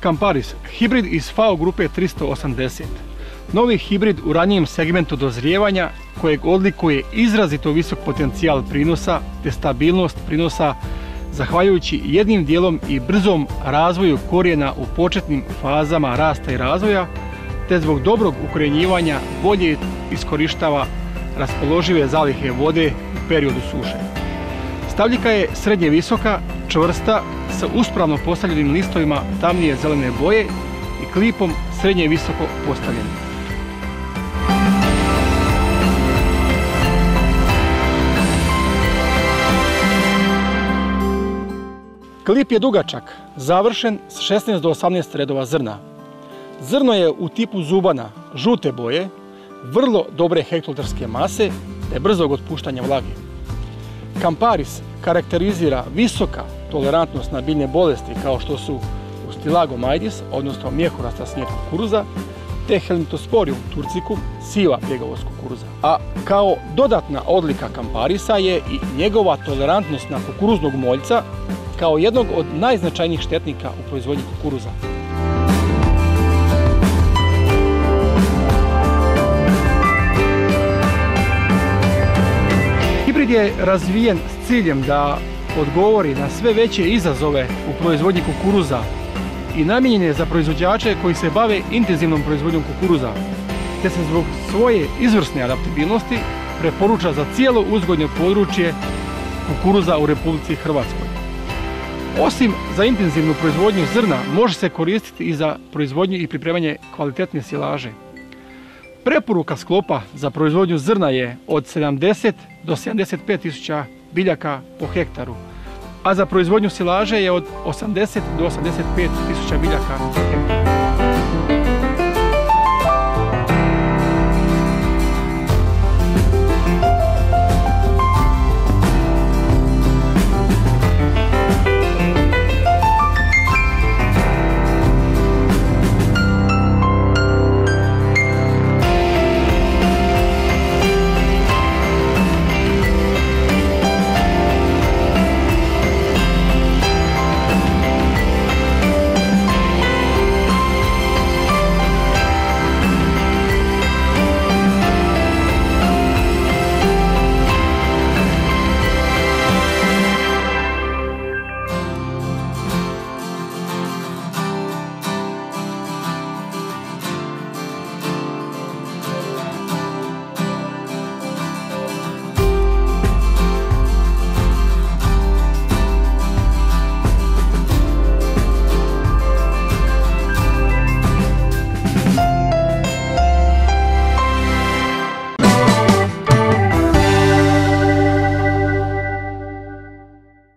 Camparis, hibrid iz FAO grupe 380. Novi hibrid u ranijem segmentu dozrijevanja kojeg odlikuje izrazito visok potencijal prinosa te stabilnost prinosa zahvaljujući jednim dijelom i brzom razvoju korijena u početnim fazama rasta i razvoja te zbog dobrog ukorjenjivanja bolje iskorištava raspoložive zalihe vode u periodu suše. Stabljika je srednje visoka, čvrsta, sa uspravno postavljenim listovima tamnije zelene boje i klipom srednje visoko postavljen. Klip je dugačak, završen s 16 do 18 redova zrna. Zrno je u tipu zubana, žute boje, vrlo dobre hektolitarske mase te brzog otpuštanja vlage. Camparis karakterizira visoka tolerantnost na biljne bolesti kao što su Ustilago majdis, odnosno mjehurasta snijet kukuruza, te Helmintosporium turcicum, siva bjegovost kukuruza. A kao dodatna odlika Camparisa je i njegova tolerantnost na kukuruznog moljca kao jednog od najznačajnijih štetnika u proizvodnji kukuruza. Hibrid je razvijen s ciljem da odgovori na sve veće izazove u proizvodnji kukuruza i namijenjen je za proizvođače koji se bave intenzivnom proizvodnjom kukuruza, te se zbog svoje izvrsne adaptibilnosti preporuča za cijelo uzgojno područje kukuruza u Republici Hrvatskoj. Osim za intenzivnu proizvodnju zrna, može se koristiti i za proizvodnju i pripremanje kvalitetne silaže. Preporuka sklopa za proizvodnju zrna je od 70 do 75 tisuća biljaka po hektaru, a za proizvodnju silaže je od 80 do 85 tisuća biljaka po hektaru.